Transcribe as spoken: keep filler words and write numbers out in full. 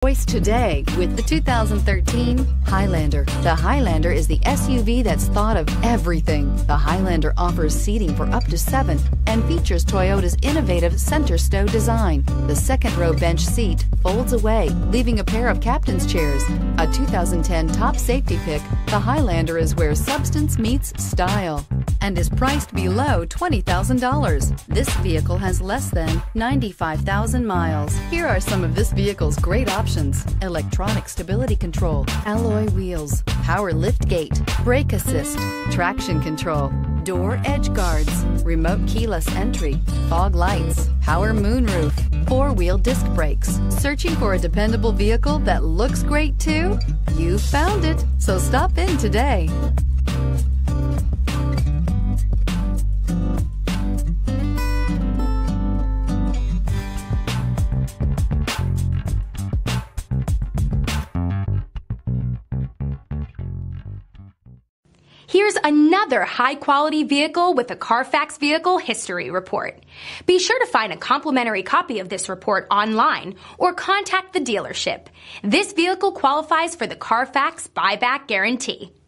choice today with the two thousand thirteen Highlander. The Highlander is the S U V that's thought of everything. The Highlander offers seating for up to seven and features Toyota's innovative center stow design. The second row bench seat folds away, leaving a pair of captain's chairs. A two thousand ten Top Safety Pick, the Highlander is where substance meets style and is priced below twenty thousand dollars. This vehicle has less than ninety-five thousand miles. Here are some of this vehicle's great options: electronic stability control, alloy wheels, power liftgate, brake assist, traction control, door edge guards, remote keyless entry, fog lights, power moonroof, four-wheel disc brakes. Searching for a dependable vehicle that looks great too? You found it, so stop in today. Here's another high-quality vehicle with a Carfax Vehicle History Report. Be sure to find a complimentary copy of this report online or contact the dealership. This vehicle qualifies for the Carfax Buyback Guarantee.